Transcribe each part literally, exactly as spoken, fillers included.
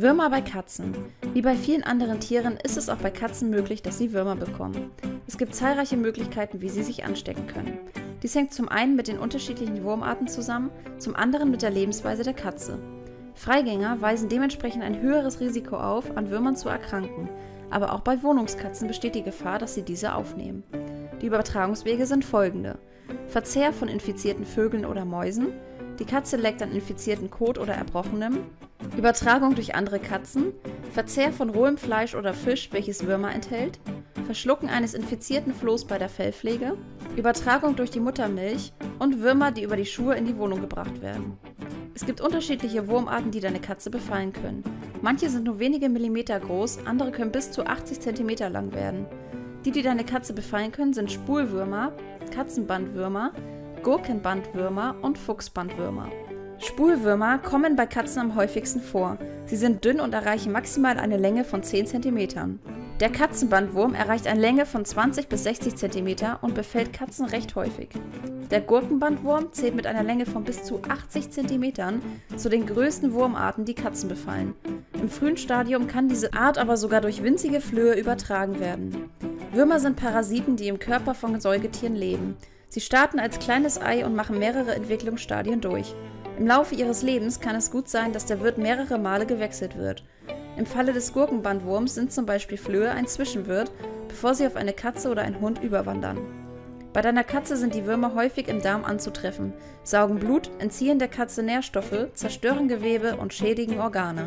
Würmer bei Katzen. Wie bei vielen anderen Tieren ist es auch bei Katzen möglich, dass sie Würmer bekommen. Es gibt zahlreiche Möglichkeiten, wie sie sich anstecken können. Dies hängt zum einen mit den unterschiedlichen Wurmarten zusammen, zum anderen mit der Lebensweise der Katze. Freigänger weisen dementsprechend ein höheres Risiko auf, an Würmern zu erkranken, aber auch bei Wohnungskatzen besteht die Gefahr, dass sie diese aufnehmen. Die Übertragungswege sind folgende: Verzehr von infizierten Vögeln oder Mäusen, die Katze leckt an infizierten Kot oder Erbrochenem, Übertragung durch andere Katzen, Verzehr von rohem Fleisch oder Fisch, welches Würmer enthält, Verschlucken eines infizierten Flohs bei der Fellpflege, Übertragung durch die Muttermilch und Würmer, die über die Schuhe in die Wohnung gebracht werden. Es gibt unterschiedliche Wurmarten, die deine Katze befallen können. Manche sind nur wenige Millimeter groß, andere können bis zu achtzig Zentimeter lang werden. Die, die deine Katze befallen können, sind Spulwürmer, Katzenbandwürmer, Gurkenbandwürmer und Fuchsbandwürmer. Spulwürmer kommen bei Katzen am häufigsten vor. Sie sind dünn und erreichen maximal eine Länge von zehn Zentimetern. Der Katzenbandwurm erreicht eine Länge von zwanzig bis sechzig Zentimeter und befällt Katzen recht häufig. Der Gurkenbandwurm zählt mit einer Länge von bis zu achtzig Zentimetern zu den größten Wurmarten, die Katzen befallen. Im frühen Stadium kann diese Art aber sogar durch winzige Flöhe übertragen werden. Würmer sind Parasiten, die im Körper von Säugetieren leben. Sie starten als kleines Ei und machen mehrere Entwicklungsstadien durch. Im Laufe ihres Lebens kann es gut sein, dass der Wirt mehrere Male gewechselt wird. Im Falle des Gurkenbandwurms sind zum Beispiel Flöhe ein Zwischenwirt, bevor sie auf eine Katze oder einen Hund überwandern. Bei deiner Katze sind die Würmer häufig im Darm anzutreffen, saugen Blut, entziehen der Katze Nährstoffe, zerstören Gewebe und schädigen Organe.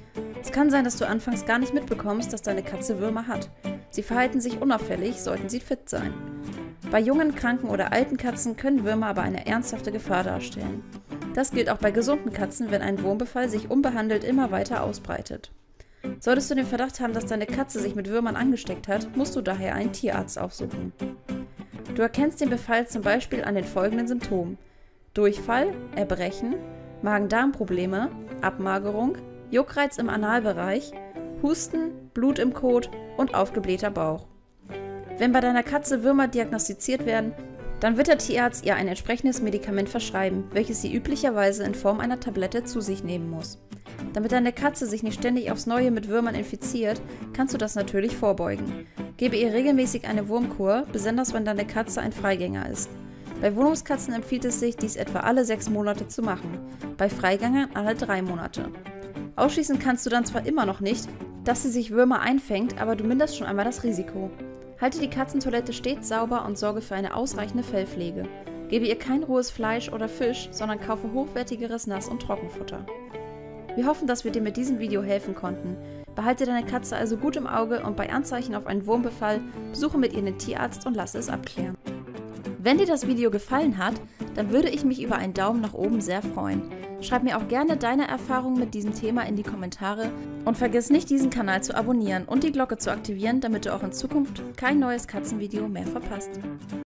Es kann sein, dass du anfangs gar nicht mitbekommst, dass deine Katze Würmer hat. Sie verhalten sich unauffällig, sollten sie fit sein. Bei jungen, kranken oder alten Katzen können Würmer aber eine ernsthafte Gefahr darstellen. Das gilt auch bei gesunden Katzen, wenn ein Wurmbefall sich unbehandelt immer weiter ausbreitet. Solltest du den Verdacht haben, dass deine Katze sich mit Würmern angesteckt hat, musst du daher einen Tierarzt aufsuchen. Du erkennst den Befall zum Beispiel an den folgenden Symptomen: Durchfall, Erbrechen, Magen-Darm-Probleme, Abmagerung, Juckreiz im Analbereich, Husten, Blut im Kot und aufgeblähter Bauch. Wenn bei deiner Katze Würmer diagnostiziert werden, dann wird der Tierarzt ihr ein entsprechendes Medikament verschreiben, welches sie üblicherweise in Form einer Tablette zu sich nehmen muss. Damit deine Katze sich nicht ständig aufs Neue mit Würmern infiziert, kannst du das natürlich vorbeugen. Gebe ihr regelmäßig eine Wurmkur, besonders wenn deine Katze ein Freigänger ist. Bei Wohnungskatzen empfiehlt es sich, dies etwa alle sechs Monate zu machen, bei Freigängern alle drei Monate. Ausschließen kannst du dann zwar immer noch nicht, dass sie sich Würmer einfängt, aber du minderst schon einmal das Risiko. Halte die Katzentoilette stets sauber und sorge für eine ausreichende Fellpflege. Gebe ihr kein rohes Fleisch oder Fisch, sondern kaufe hochwertigeres Nass- und Trockenfutter. Wir hoffen, dass wir dir mit diesem Video helfen konnten. Behalte deine Katze also gut im Auge und bei Anzeichen auf einen Wurmbefall besuche mit ihr den Tierarzt und lasse es abklären. Wenn dir das Video gefallen hat, dann würde ich mich über einen Daumen nach oben sehr freuen. Schreib mir auch gerne deine Erfahrungen mit diesem Thema in die Kommentare und vergiss nicht, diesen Kanal zu abonnieren und die Glocke zu aktivieren, damit du auch in Zukunft kein neues Katzenvideo mehr verpasst.